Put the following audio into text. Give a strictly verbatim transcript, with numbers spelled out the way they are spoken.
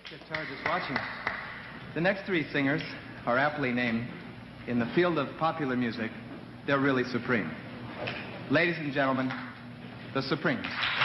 Guitar just watching us. The next three singers are aptly named. In the field of popular music, they're really supreme. Ladies and gentlemen, the Supremes.